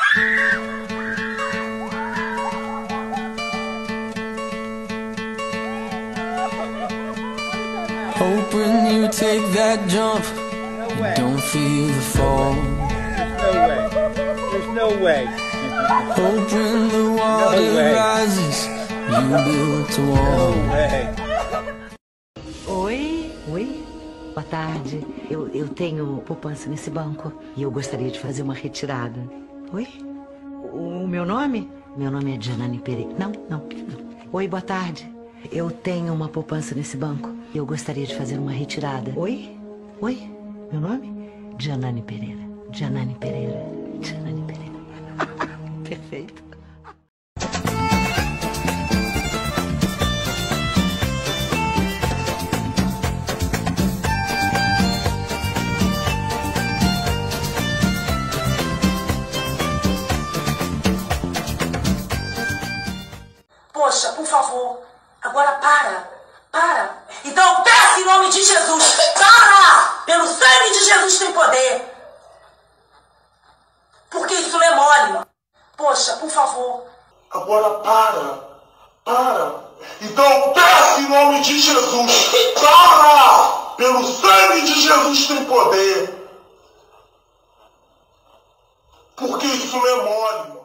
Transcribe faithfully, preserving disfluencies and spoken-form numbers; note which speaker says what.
Speaker 1: Hoping you take that jump, you don't feel the fall.
Speaker 2: No way. There's no way.
Speaker 1: Hoping the water
Speaker 2: No
Speaker 1: rises, you built a wall.
Speaker 2: No way.
Speaker 3: Oi, oi, boa tarde. Eu, eu tenho poupança nesse banco e eu gostaria de fazer uma retirada. Oi? O, o meu nome? Meu nome é Janane Pereira. Não, não, não. Oi, boa tarde. Eu tenho uma poupança nesse banco e eu gostaria de fazer uma retirada. Oi? Oi? Meu nome? Janane Pereira. Janane Pereira. Janane Pereira. Perfeito.
Speaker 4: Poxa, por favor, agora para, para. Então eu peço em nome de Jesus, para! Pelo sangue de Jesus tem poder. Porque isso não é mole. Poxa, por favor.
Speaker 5: Agora para, para. Então eu peço em nome de Jesus, para! Pelo sangue de Jesus tem poder. Porque isso não é mole.